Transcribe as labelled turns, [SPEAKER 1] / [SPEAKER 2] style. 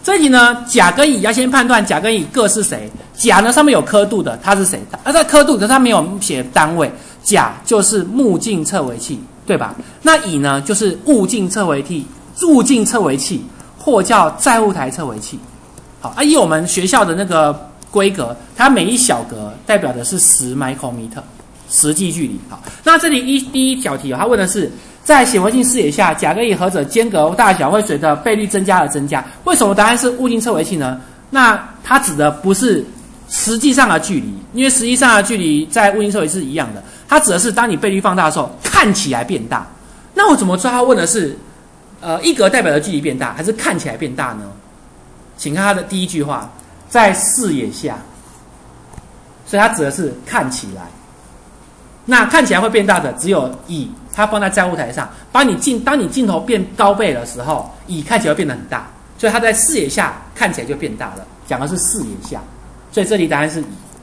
[SPEAKER 1] 这一题呢，甲跟乙要先判断甲跟乙各是谁。甲呢上面有刻度的，它是谁？在刻度，可是它没有写单位。甲就是目镜测微器，对吧？那乙呢就是物镜测微器，或叫载物台测微器。好，以我们学校的那个规格，它每一小格代表的是10 micrometer， 实际距离。好，那这里第一小题它问的是，在显微镜视野下，甲跟乙何者间隔大小会随着倍率增加而增加？为什么答案是物镜测微器呢？那它指的不是实际上的距离，因为实际上的距离在物镜测微器是一样的，它指的是当你倍率放大的时候，看起来变大。那我怎么知道它问的是一格代表的距离变大，还是看起来变大呢？请看它的第一句话，在视野下，所以它指的是看起来。那看起来会变大的只有乙，它放在载物台上，当你镜头变高倍的时候，乙看起来会变得很大，所以它在视野下看起来就变大了。讲的是视野下，所以这里答案是乙。